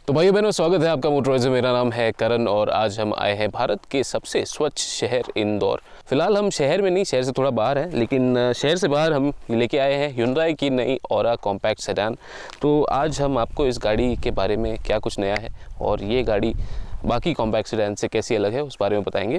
तो भाइयों बहनों, स्वागत है आपका मोटरवाइज में। मेरा नाम है करण और आज हम आए हैं भारत के सबसे स्वच्छ शहर इंदौर। फिलहाल हम शहर में नहीं, शहर से थोड़ा बाहर है, लेकिन शहर से बाहर हम लेके आए हैं Hyundai की नई Aura कॉम्पैक्ट सेडान। तो आज हम आपको इस गाड़ी के बारे में क्या कुछ नया है और ये गाड़ी बाकी कॉम्पैक्ट सेडान से कैसी अलग है उस बारे में बताएंगे।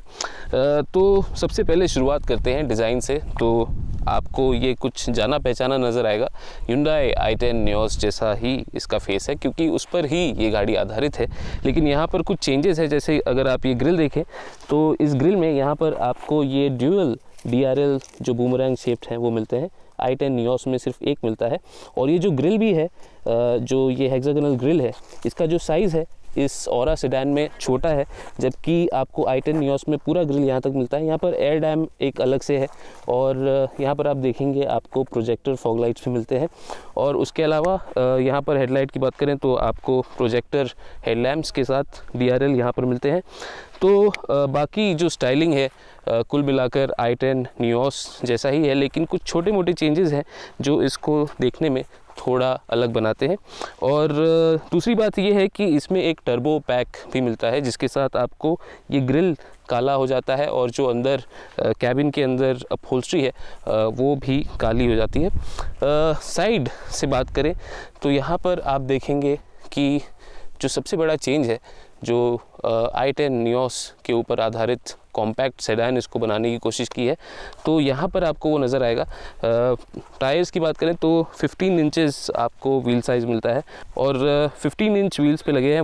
तो सबसे पहले शुरुआत करते हैं डिज़ाइन से। तो आपको ये कुछ जाना पहचाना नज़र आएगा, Hyundai i10 NIOS जैसा ही इसका फेस है, क्योंकि उस पर ही ये गाड़ी आधारित है। लेकिन यहाँ पर कुछ चेंजेस है, जैसे अगर आप ये ग्रिल देखें तो इस ग्रिल में यहाँ पर आपको ये ड्यूअल DRL जो बूमरैंग शेप्ड हैं वो मिलते हैं। i10 NIOS में सिर्फ एक मिलता है। और ये जो ग्रिल भी है, जो ये हेक्सागोनल ग्रिल है, इसका जो साइज़ है इस Aura सेडान में छोटा है, जबकि आपको i10 NIOS में पूरा ग्रिल यहाँ तक मिलता है। यहाँ पर एयर डैम एक अलग से है और यहाँ पर आप देखेंगे आपको प्रोजेक्टर फॉग लाइट्स भी मिलते हैं। और उसके अलावा यहाँ पर हेडलाइट की बात करें तो आपको प्रोजेक्टर हेडलैम्प्स के साथ DRL यहाँ पर मिलते हैं। तो बाकी जो स्टाइलिंग है कुल मिलाकर i10 NIOS जैसा ही है, लेकिन कुछ छोटे मोटे चेंजेस हैं जो इसको देखने में थोड़ा अलग बनाते हैं। और दूसरी बात ये है कि इसमें एक टर्बो पैक भी मिलता है, जिसके साथ आपको ये ग्रिल काला हो जाता है और जो अंदर कैबिन के अंदर अपहोल्स्ट्री है वो भी काली हो जाती है। साइड से बात करें तो यहाँ पर आप देखेंगे कि जो सबसे बड़ा चेंज है, जो i10 NIOS के ऊपर आधारित कॉम्पैक्ट सेडान इसको बनाने की कोशिश की है, तो यहाँ पर आपको वो नज़र आएगा। टायर्स की बात करें तो 15 इंचेस आपको व्हील साइज़ मिलता है और 15 इंच व्हील्स पे लगे हैं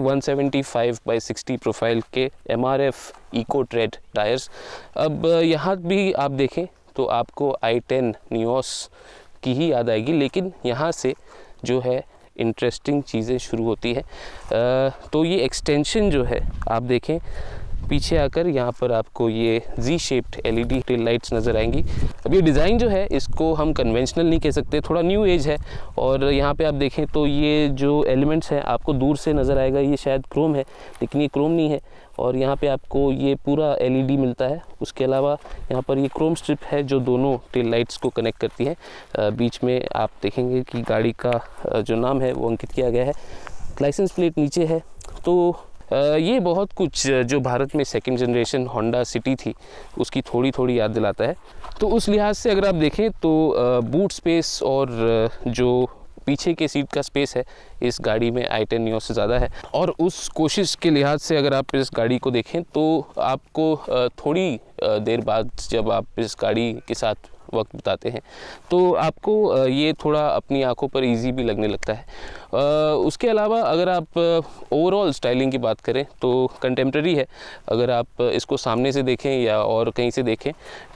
175/60 प्रोफाइल के MRF इको ट्रेड टायर्स। अब यहाँ भी आप देखें तो आपको i10 NIOS की ही याद आएगी, लेकिन यहाँ से जो है इंटरेस्टिंग चीज़ें शुरू होती है। तो ये एक्सटेंशन जो है आप देखें पीछे आकर, यहाँ पर आपको ये Z shaped LED tail lights नज़र आएंगी। अब ये डिज़ाइन जो है इसको हम कन्वेंशनल नहीं कह सकते, थोड़ा न्यू एज है। और यहाँ पे आप देखें तो ये जो एलिमेंट्स हैं आपको दूर से नज़र आएगा, ये शायद क्रोम है, लेकिन ये क्रोम नहीं है। और यहाँ पे आपको ये पूरा LED मिलता है। उसके अलावा यहाँ पर ये क्रोम स्ट्रिप है जो दोनों टेल लाइट्स को कनेक्ट करती है। बीच में आप देखेंगे कि गाड़ी का जो नाम है वो अंकित किया गया है। लाइसेंस प्लेट नीचे है। तो ये बहुत कुछ जो भारत में सेकंड जनरेशन होंडा सिटी थी उसकी थोड़ी थोड़ी याद दिलाता है। तो उस लिहाज से अगर आप देखें तो बूट स्पेस और जो पीछे के सीट का स्पेस है इस गाड़ी में i10 NIOS से ज़्यादा है। और उस कोशिश के लिहाज से अगर आप इस गाड़ी को देखें तो आपको थोड़ी देर बाद जब आप इस गाड़ी के साथ वक्त बिताते हैं तो आपको ये थोड़ा अपनी आंखों पर इजी भी लगने लगता है। उसके अलावा अगर आप ओवरऑल स्टाइलिंग की बात करें तो कंटेम्प्रेरी है। अगर आप इसको सामने से देखें या और कहीं से देखें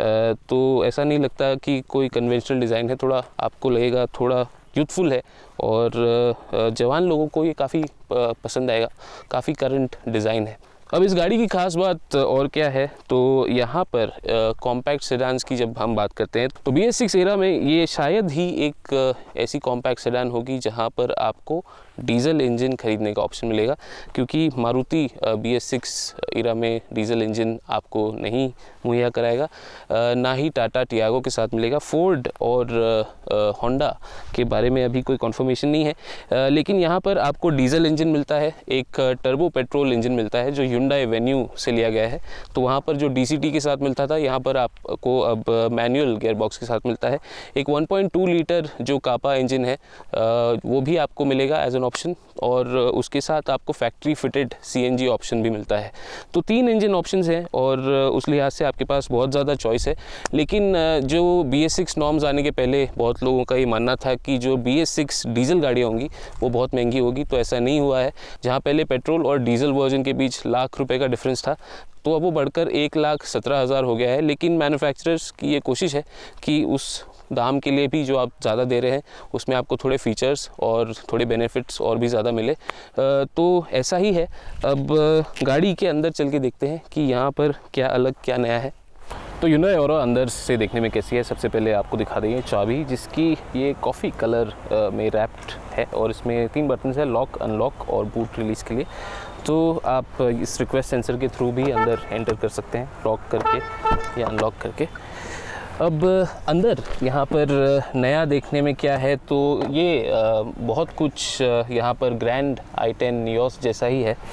तो ऐसा नहीं लगता कि कोई कन्वेंशनल डिज़ाइन है, थोड़ा आपको लगेगा थोड़ा यूथफुल है और जवान लोगों को ये काफ़ी पसंद आएगा। काफ़ी करंट डिज़ाइन है। अब इस गाड़ी की ख़ास बात और क्या है, तो यहाँ पर कॉम्पैक्ट सेडान्स की जब हम बात करते हैं तो BS6 एरा में ये शायद ही एक ऐसी कॉम्पैक्ट सेडान होगी जहाँ पर आपको डीजल इंजन खरीदने का ऑप्शन मिलेगा, क्योंकि मारुति BS6 एरा में डीजल इंजन आपको नहीं मुहैया कराएगा, ना ही टाटा टियागो के साथ मिलेगा। फोर्ड और होंडा के बारे में अभी कोई कन्फर्मेशन नहीं है, लेकिन यहाँ पर आपको डीजल इंजन मिलता है, एक टर्बो पेट्रोल इंजन मिलता है जो Hyundai वेन्यू से लिया गया है। तो वहाँ पर जो DCT के साथ मिलता था, यहाँ पर आपको अब मैनुअल गियरबॉक्स के साथ मिलता है। एक 1.2 लीटर जो कापा इंजन है वो भी आपको मिलेगा एज एन ऑप्शन, और उसके साथ आपको फैक्ट्री फिटेड CNG ऑप्शन भी मिलता है। तो 3 इंजन ऑप्शंस हैं और उस लिहाज से आपके पास बहुत ज़्यादा चॉइस है। लेकिन जो BS6 नॉर्म्स आने के पहले बहुत लोगों का ये मानना था कि जो BS6 डीजल गाड़ियाँ होंगी वो बहुत महंगी होगी, तो ऐसा नहीं हुआ है। जहाँ पहले पेट्रोल और डीजल वर्जन के बीच लाख रुपए का डिफरेंस था, तो अब वो बढ़कर 1,17,000 हो गया है। लेकिन मैन्युफैक्चरर्स की ये कोशिश है कि उस दाम के लिए भी जो आप ज़्यादा दे रहे हैं उसमें आपको थोड़े फीचर्स और थोड़े बेनिफिट्स और भी ज़्यादा मिले। तो ऐसा ही है। अब गाड़ी के अंदर चल के देखते हैं कि यहाँ पर क्या अलग क्या नया है। तो Hyundai Aura अंदर से देखने में कैसी है, सबसे पहले आपको दिखा देंगे चाबी, जिसकी ये कॉफ़ी कलर में रैप्ड है और इसमें 3 बटन है, लॉक, अनलॉक और बूट रिलीज़ के लिए। तो आप इस रिक्वेस्ट सेंसर के थ्रू भी अंदर एंटर कर सकते हैं, लॉक करके या अनलॉक करके। अब अंदर यहाँ पर नया देखने में क्या है, तो ये बहुत कुछ यहाँ पर ग्रैंड i10 NIOS जैसा ही है।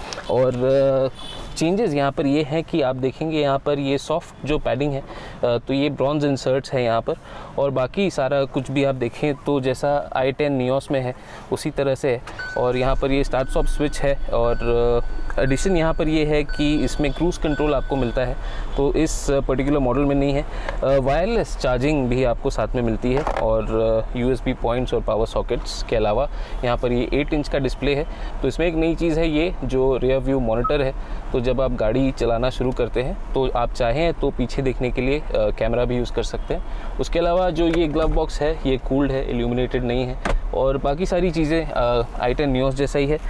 और चेंजेस यहाँ पर ये हैं कि आप देखेंगे यहाँ पर ये सॉफ्ट जो पैडिंग है, तो ये ब्रॉन्ज इंसर्ट्स है यहाँ पर, और बाकी सारा कुछ भी आप देखें तो जैसा i10 NIOS में है उसी तरह से है। और यहाँ पर ये स्टार्ट स्टॉप स्विच है, और एडिशन यहाँ पर ये है कि इसमें क्रूज़ कंट्रोल आपको मिलता है, तो इस पर्टिकुलर मॉडल में नहीं है। वायरलेस चार्जिंग भी आपको साथ में मिलती है, और USB पॉइंट्स और पावर सॉकेट्स के अलावा यहाँ पर ये 8 इंच का डिस्प्ले है। तो इसमें एक नई चीज़ है ये जो रियर व्यू मॉनिटर है, तो जब आप गाड़ी चलाना शुरू करते हैं तो आप चाहें तो पीछे देखने के लिए कैमरा भी यूज़ कर सकते हैं। उसके अलावा जो ये ग्लव बॉक्स है ये कूल्ड है, इल्यूमिनेटेड नहीं है, और बाकी सारी चीज़ें i10 NIOS जैसा ही है।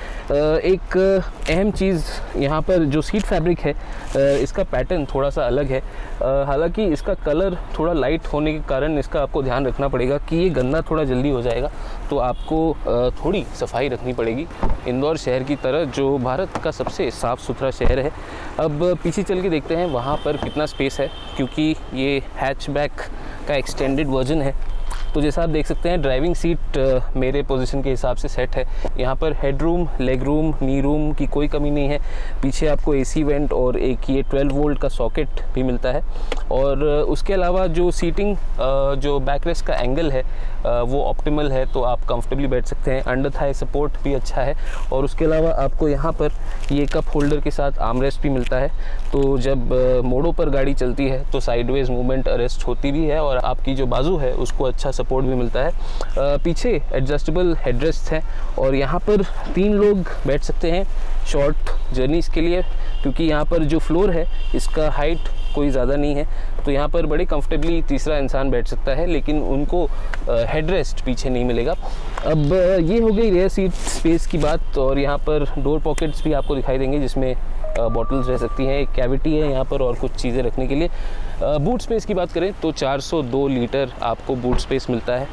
एक अहम चीज़ यहाँ पर जो सीट फैब्रिक है, इसका पैटर्न थोड़ा सा अलग है। हालांकि इसका कलर थोड़ा लाइट होने के कारण इसका आपको ध्यान रखना पड़ेगा कि ये गंदा थोड़ा जल्दी हो जाएगा, तो आपको थोड़ी सफाई रखनी पड़ेगी इंदौर शहर की तरह, जो भारत का सबसे साफ़ सुथरा शहर है। अब पीछे चल के देखते हैं वहाँ पर कितना स्पेस है, क्योंकि ये हैचबैक का एक्सटेंडेड वर्जन है। तो जैसा आप देख सकते हैं ड्राइविंग सीट मेरे पोजीशन के हिसाब से सेट है। यहाँ पर हेडरूम, लेगरूम, नी रूम की कोई कमी नहीं है। पीछे आपको AC वेंट और एक ये 12 वोल्ट का सॉकेट भी मिलता है। और उसके अलावा जो सीटिंग जो बैकरेस्ट का एंगल है वो ऑप्टिमल है, तो आप कंफर्टेबली बैठ सकते हैं। अंडर थाई सपोर्ट भी अच्छा है, और उसके अलावा आपको यहाँ पर ये कप होल्डर के साथ आर्मरेस्ट भी मिलता है। तो जब मोड़ों पर गाड़ी चलती है तो साइडवेज मूवमेंट अरेस्ट होती भी है, और आपकी जो बाजू है उसको अच्छा सपोर्ट भी मिलता है। पीछे एडजस्टेबल हेडरेस्ट है, और यहाँ पर 3 लोग बैठ सकते हैं शॉर्ट जर्नीज़ के लिए, क्योंकि यहाँ पर जो फ्लोर है इसका हाइट कोई ज़्यादा नहीं है, तो यहाँ पर बड़े कंफर्टेबली तीसरा इंसान बैठ सकता है, लेकिन उनको हेडरेस्ट पीछे नहीं मिलेगा। अब ये हो गई रियर सीट स्पेस की बात, और यहाँ पर डोर पॉकेट्स भी आपको दिखाई देंगे जिसमें बॉटल्स रह सकती हैं। एक कैविटी है यहाँ पर और कुछ चीज़ें रखने के लिए। बूट स्पेस की बात करें तो 402 लीटर आपको बूट स्पेस मिलता है,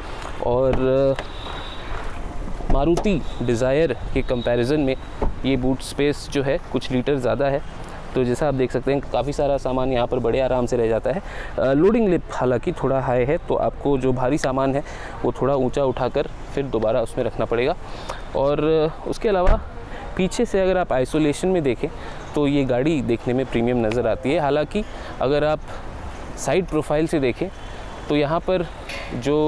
और मारुति डिज़ायर के कंपैरिजन में ये बूट स्पेस जो है कुछ लीटर ज़्यादा है। तो जैसा आप देख सकते हैं काफ़ी सारा सामान यहाँ पर बड़े आराम से रह जाता है। लोडिंग लिप हालांकि थोड़ा हाई है, तो आपको जो भारी सामान है वो थोड़ा ऊंचा उठाकर फिर दोबारा उसमें रखना पड़ेगा। और उसके अलावा पीछे से अगर आप आइसोलेशन में देखें तो ये गाड़ी देखने में प्रीमियम नज़र आती है। हालांकि अगर आप साइड प्रोफाइल से देखें तो यहाँ पर जो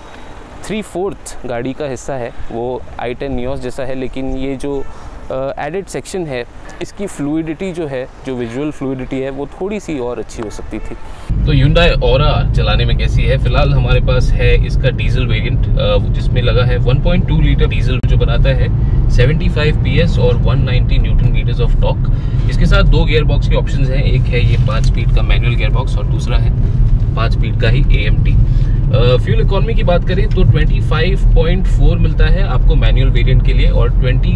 3/4 गाड़ी का हिस्सा है वो i10 NIOS जैसा है, लेकिन ये जो एडेड सेक्शन है इसकी फ्लूइडिटी जो है, जो विजुअल फ्लूइडिटी है वो थोड़ी सी और अच्छी हो सकती थी। तो Hyundai Aura चलाने में कैसी है? फिलहाल हमारे पास है इसका डीजल वेरिएंट, जिसमें लगा है 1.2 लीटर डीजल, जो बनाता है 75 PS और 190 न्यूटन मीटर्स ऑफ टॉर्क। इसके साथ 2 गियर बॉक्स के ऑप्शंस हैं, एक है ये 5 स्पीड का मैनुअल गियर बॉक्स और दूसरा है 5 स्पीड का ही AMT। फ्यूल इकोनॉमी की बात करें तो 25.4 मिलता है आपको मैनुअल वेरिएंट के लिए, और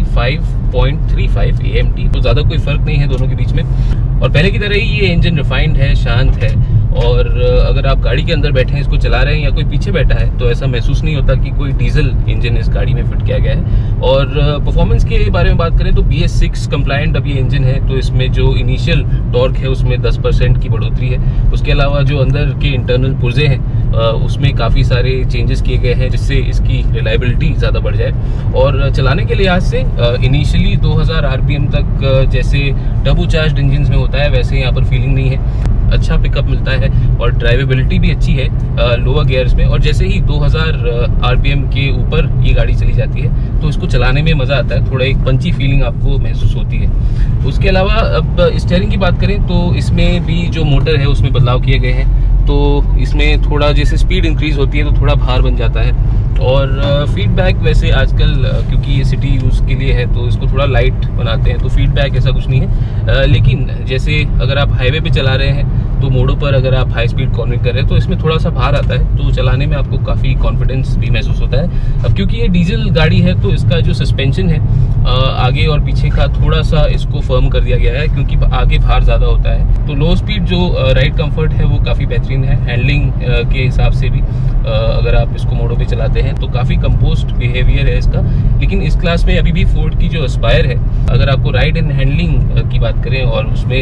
25.35 AMT। तो ज़्यादा कोई फ़र्क नहीं है दोनों के बीच में, और पहले की तरह ही ये इंजन रिफाइंड है, शांत है, और अगर आप गाड़ी के अंदर बैठे हैं, इसको चला रहे हैं या कोई पीछे बैठा है, तो ऐसा महसूस नहीं होता कि कोई डीजल इंजन इस गाड़ी में फिट किया गया है। और परफॉर्मेंस के बारे में बात करें तो BS6 कंप्लायंट अब ये इंजन है, तो इसमें जो इनिशियल टॉर्क है उसमें 10% की बढ़ोतरी है। उसके अलावा जो अंदर के इंटरनल पुर्जे हैं उसमें काफ़ी सारे चेंजेस किए गए हैं, जिससे इसकी रिलायबिलिटी ज़्यादा बढ़ जाए। और चलाने के लिहाज से इनिशियली 2000 RPM तक जैसे टर्बोचार्ज्ड इंजन में होता है वैसे यहाँ पर फीलिंग नहीं है। अच्छा पिकअप मिलता है और ड्राइवेबिलिटी भी अच्छी है लोअर गियर्स में, और जैसे ही 2000 RPM के ऊपर ये गाड़ी चली जाती है तो इसको चलाने में मज़ा आता है, थोड़ा एक पंची फीलिंग आपको महसूस होती है। उसके अलावा अब स्टीयरिंग की बात करें तो इसमें भी जो मोटर है उसमें बदलाव किए गए हैं, तो इसमें थोड़ा जैसे स्पीड इंक्रीज़ होती है तो थोड़ा भार बन जाता है। और फीडबैक वैसे आजकल क्योंकि ये सिटी यूज़ के लिए है तो इसको थोड़ा लाइट बनाते हैं, तो फीडबैक ऐसा कुछ नहीं है। लेकिन जैसे अगर आप हाईवे पे चला रहे हैं तो मोड़ों पर अगर आप हाई स्पीड कॉर्नरिंग कर रहे हैं तो इसमें थोड़ा सा भार आता है, तो चलाने में आपको काफ़ी कॉन्फिडेंस भी महसूस होता है। अब क्योंकि ये डीजल गाड़ी है तो इसका जो सस्पेंशन है आगे और पीछे का थोड़ा सा इसको फर्म कर दिया गया है, क्योंकि आगे भार ज़्यादा होता है। तो लो स्पीड जो राइड कंफर्ट है वो काफ़ी बेहतरीन है। हैंडलिंग के हिसाब से भी अगर आप इसको मोड़ों पे चलाते हैं तो काफ़ी कंपोस्ट बिहेवियर है इसका। लेकिन इस क्लास में अभी भी फोर्ड की जो एस्पायर है, अगर आपको राइड एंड हैंडलिंग की बात करें और उसमें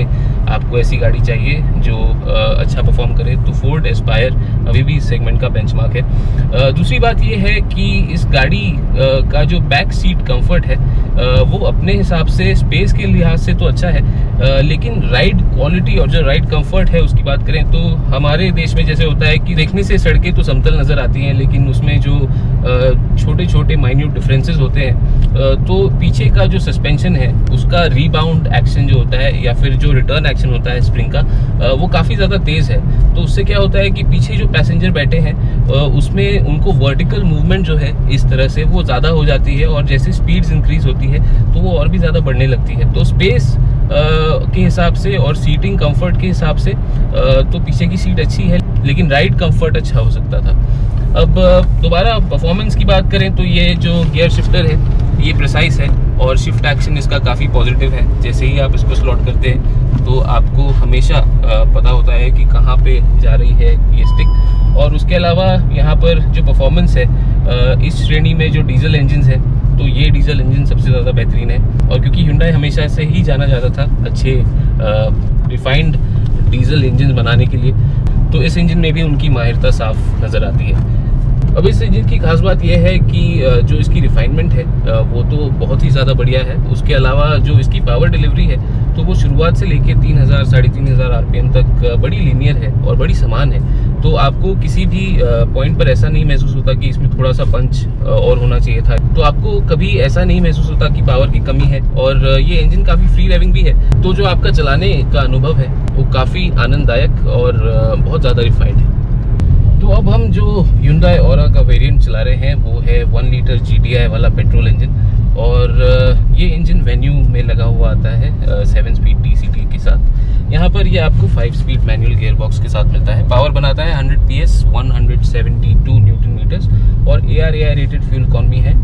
आपको ऐसी गाड़ी चाहिए जो अच्छा परफॉर्म करे तो फोर्ड एस्पायर अभी भी इस सेगमेंट का बेंचमार्क है। दूसरी बात ये है कि इस गाड़ी का जो बैक सीट कंफर्ट है वो अपने हिसाब से स्पेस के लिहाज से तो अच्छा है, लेकिन राइड क्वालिटी और जो राइड कंफर्ट है उसकी बात करें तो हमारे देश में जैसे होता है कि देखने से सड़कें तो समतल नज़र आती हैं, लेकिन उसमें जो छोटे छोटे माइन्यूट डिफरेंसेस होते हैं तो पीछे का जो सस्पेंशन है उसका रीबाउंड एक्शन जो होता है या फिर जो रिटर्न एक्शन होता है स्प्रिंग का वो काफ़ी ज़्यादा तेज़ है। तो उससे क्या होता है कि पीछे जो पैसेंजर बैठे हैं उसमें उनको वर्टिकल मूवमेंट जो है इस तरह से वो ज़्यादा हो जाती है, और जैसे स्पीड्स इंक्रीज होती है तो वो और भी ज़्यादा बढ़ने लगती है। तो स्पेस के हिसाब से और सीटिंग कंफर्ट के हिसाब से तो पीछे की सीट अच्छी है, लेकिन राइड कंफर्ट अच्छा हो सकता था। अब दोबारा परफॉर्मेंस की बात करें तो ये जो गियर शिफ्टर है ये प्रिसाइज है और शिफ्ट एक्शन इसका काफ़ी पॉजिटिव है। जैसे ही आप इसको स्लॉट करते हैं तो आपको हमेशा पता होता है कि कहाँ पे जा रही है ये स्टिक। और उसके अलावा यहाँ पर जो परफॉर्मेंस है इस श्रेणी में जो डीजल इंजन है तो ये डीजल इंजन सबसे ज़्यादा बेहतरीन है, और क्योंकि Hyundai हमेशा से ही जाना जाता था अच्छे रिफाइंड डीजल इंजन बनाने के लिए, तो इस इंजन में भी उनकी माहिरता साफ नज़र आती है। अब इस इंजन की खास बात यह है कि जो इसकी रिफाइनमेंट है वो तो बहुत ही ज़्यादा बढ़िया है। उसके अलावा जो इसकी पावर डिलीवरी है तो वो शुरुआत से लेके 3000 साढ़े 3000 RPM तक बड़ी लीनियर है और बड़ी समान है। तो आपको किसी भी पॉइंट पर ऐसा नहीं महसूस होता कि इसमें थोड़ा सा पंच और होना चाहिए था, तो आपको कभी ऐसा नहीं महसूस होता कि पावर की कमी है। और ये इंजन काफ़ी फ्री ड्राइविंग भी है, तो जो आपका चलाने का अनुभव है वो काफ़ी आनंददायक और बहुत ज़्यादा रिफाइंड है। तो अब हम जो Hyundai Aura का वेरिएंट चला रहे हैं वो है 1 लीटर GDI वाला पेट्रोल इंजन, और ये इंजन वेन्यू में लगा हुआ आता है 7 स्पीड TCT के साथ। यहाँ पर ये आपको 5 स्पीड मैनुअल गियरबॉक्स के साथ मिलता है। पावर बनाता है 100 PS 172 न्यूटन मीटर्स, और ARAI रेटेड फ्यूल इकॉनमी है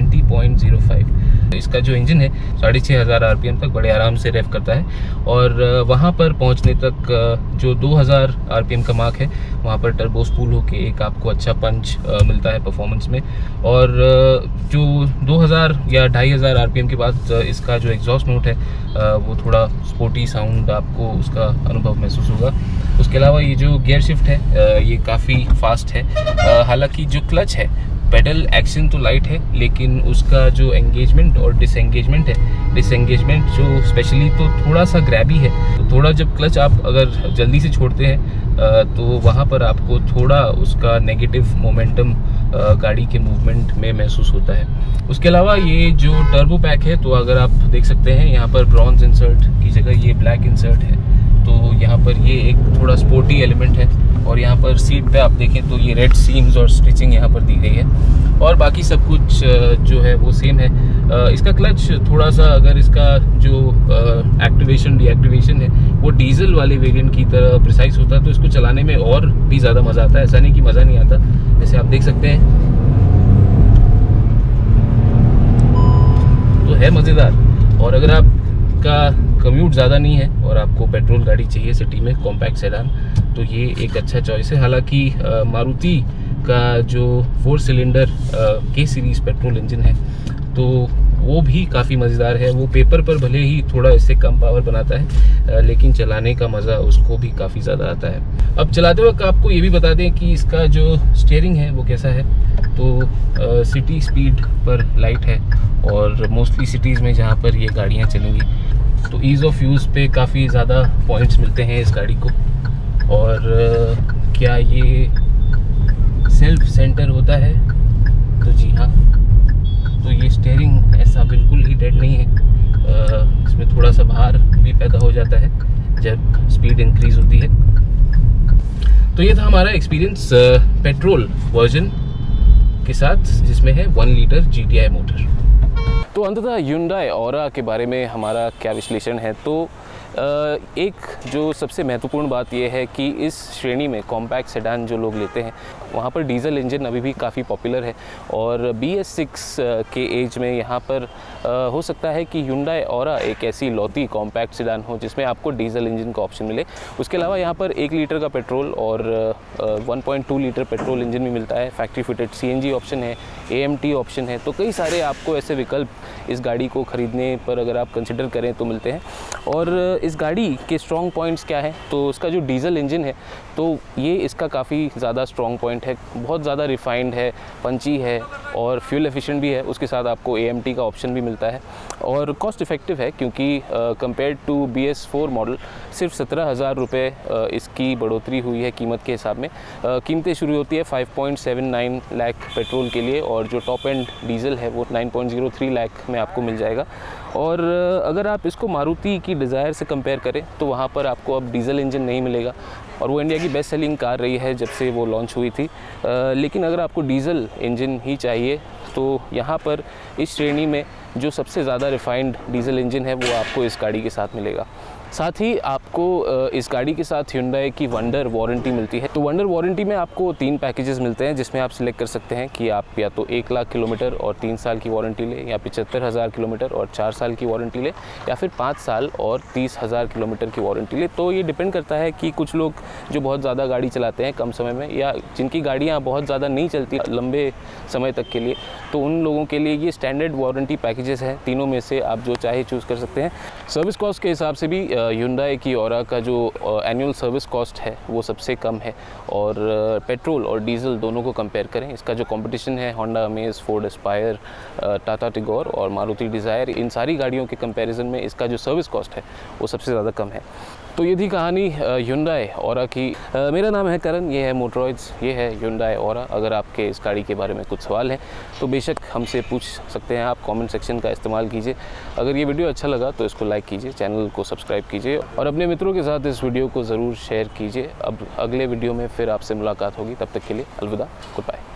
20.05। इसका जो इंजन है 6500 RPM तक बड़े आराम से रेव करता है, और वहाँ पर पहुँचने तक जो 2000 RPM का मार्क है वहाँ पर टर्बो स्पूल होके एक आपको अच्छा पंच मिलता है परफॉर्मेंस में। और जो 2000 या 2500 RPM के बाद इसका जो एग्जॉस्ट नोट है वो थोड़ा स्पोर्टी साउंड आपको उसका अनुभव महसूस होगा। उसके अलावा ये जो गियर शिफ्ट है ये काफ़ी फास्ट है। हालांकि जो क्लच है पेडल एक्शन तो लाइट है, लेकिन उसका जो एंगेजमेंट और डिसएंगेजमेंट है, डिसएंगेजमेंट जो स्पेशली तो थोड़ा सा ग्रैबी है। तो थोड़ा जब क्लच आप अगर जल्दी से छोड़ते हैं तो वहाँ पर आपको थोड़ा उसका नेगेटिव मोमेंटम गाड़ी के मूवमेंट में महसूस होता है। उसके अलावा ये जो टर्बो पैक है तो अगर आप देख सकते हैं यहाँ पर ब्रॉन्ज इंसर्ट की जगह ये ब्लैक इंसर्ट है, तो यहाँ पर ये एक थोड़ा स्पोर्टी एलिमेंट है। और यहाँ पर सीट पे आप देखें तो ये रेड सीम्स और स्टिचिंग यहाँ पर दी गई है, और बाकी सब कुछ जो है वो सेम है। इसका क्लच थोड़ा सा अगर इसका जो एक्टिवेशन डीएक्टिवेशन है वो डीजल वाले वेरिएंट की तरह प्रिसाइज होता है तो इसको चलाने में और भी ज़्यादा मज़ा आता है। ऐसा नहीं कि मज़ा नहीं आता, जैसे आप देख सकते हैं तो है मज़ेदार। और अगर आपका कम्यूट ज़्यादा नहीं है और आपको पेट्रोल गाड़ी चाहिए सिटी में कॉम्पैक्ट सेडान, तो ये एक अच्छा चॉइस है। हालांकि मारुति का जो 4 सिलेंडर के सीरीज़ पेट्रोल इंजन है तो वो भी काफ़ी मज़ेदार है। वो पेपर पर भले ही थोड़ा इससे कम पावर बनाता है, लेकिन चलाने का मज़ा उसको भी काफ़ी ज़्यादा आता है। अब चलाते वक्त आपको ये भी बता दें कि इसका जो स्टीयरिंग है वो कैसा है। तो सिटी स्पीड पर लाइट है, और मोस्टली सिटीज़ में जहाँ पर ये गाड़ियाँ चलेंगी तो ईज़ ऑफ यूज़ पे काफ़ी ज़्यादा पॉइंट्स मिलते हैं इस गाड़ी को। और क्या ये सेल्फ सेंटर होता है? तो जी हाँ, तो ये स्टीयरिंग ऐसा बिल्कुल ही डेड नहीं है। इसमें थोड़ा सा भार भी पैदा हो जाता है जब स्पीड इंक्रीज होती है। तो ये था हमारा एक्सपीरियंस पेट्रोल वर्जन के साथ, जिसमें है 1 लीटर GDI मोटर। तो अंततः Hyundai Aura के बारे में हमारा क्या विश्लेषण है, तो एक जो सबसे महत्वपूर्ण बात यह है कि इस श्रेणी में कॉम्पैक्ट सेडान जो लोग लेते हैं वहाँ पर डीजल इंजन अभी भी काफ़ी पॉपुलर है, और BS6 के एज में यहाँ पर हो सकता है कि Hyundai Aura एक ऐसी लौती कॉम्पैक्ट सेडान हो जिसमें आपको डीजल इंजन का ऑप्शन मिले। उसके अलावा यहाँ पर 1 लीटर का पेट्रोल और 1.2 लीटर पेट्रोल इंजन भी मिलता है। फैक्ट्री फिटेड CNG ऑप्शन है, AMT ऑप्शन है, तो कई सारे आपको ऐसे विकल्प इस गाड़ी को ख़रीदने पर अगर आप कंसिडर करें तो मिलते हैं। और इस गाड़ी के स्ट्रॉन्ग पॉइंट्स क्या हैं, तो इसका जो डीजल इंजन है तो ये इसका काफ़ी ज़्यादा स्ट्रॉन्ग पॉइंट है, बहुत ज़्यादा रिफाइंड है, पंची है और फ्यूल एफिशिएंट भी है। उसके साथ आपको AMT का ऑप्शन भी मिलता है और कॉस्ट इफ़ेक्टिव है क्योंकि कंपेयर टू BS4 मॉडल सिर्फ 17,000 रुपये इसकी बढ़ोतरी हुई है कीमत के हिसाब में। कीमतें शुरू होती है 5.79 लाख पेट्रोल के लिए और जो टॉप एंड डीजल है वो 9.03 लाख में आपको मिल जाएगा। और अगर आप इसको मारुति की डिज़ायर से कंपेयर करें तो वहाँ पर आपको अब डीजल इंजन नहीं मिलेगा और वो इंडिया की बेस्ट सेलिंग कार रही है जब से वो लॉन्च हुई थी। लेकिन अगर आपको डीजल इंजन ही चाहिए तो यहाँ पर इस श्रेणी में जो सबसे ज़्यादा रिफाइंड डीजल इंजन है वो आपको इस गाड़ी के साथ मिलेगा। साथ ही आपको इस गाड़ी के साथ Hyundai की वंडर वारंटी मिलती है। तो वंडर वारंटी में आपको 3 पैकेजेस मिलते हैं जिसमें आप सिलेक्ट कर सकते हैं कि आप या तो 1 लाख किलोमीटर और 3 साल की वारंटी लें, या 75,000 किलोमीटर और 4 साल की वारंटी लें, या फिर 5 साल और 30,000 किलोमीटर की वारंटी लें। तो ये डिपेंड करता है कि कुछ लोग जो बहुत ज़्यादा गाड़ी चलाते हैं कम समय में या जिनकी गाड़ियाँ बहुत ज़्यादा नहीं चलती लंबे समय तक के लिए, तो उन लोगों के लिए ये स्टैंडर्ड वारंटी पैकेजेस हैं। तीनों में से आप जो चाहे चूज़ कर सकते हैं। सर्विस कॉस्ट के हिसाब से भी Hyundai की Aura का जो एनुअल सर्विस कॉस्ट है वो सबसे कम है और पेट्रोल और डीजल दोनों को कंपेयर करें, इसका जो कंपटीशन है Honda Amaze, Ford Aspire, Tata Tigor और मारुति डिज़ायर, इन सारी गाड़ियों के कंपैरिजन में इसका जो सर्विस कॉस्ट है वो सबसे ज़्यादा कम है। तो ये थी कहानी Hyundai Aura की। मेरा नाम है करण, ये है मोटरॉइड्स, ये है Hyundai Aura। अगर आपके इस गाड़ी के बारे में कुछ सवाल हैं तो बेशक हमसे पूछ सकते हैं आप, कमेंट सेक्शन का इस्तेमाल कीजिए। अगर ये वीडियो अच्छा लगा तो इसको लाइक कीजिए, चैनल को सब्सक्राइब कीजिए और अपने मित्रों के साथ इस वीडियो को ज़रूर शेयर कीजिए। अब अगले वीडियो में फिर आपसे मुलाकात होगी, तब तक के लिए अलविदा, गुड बाय।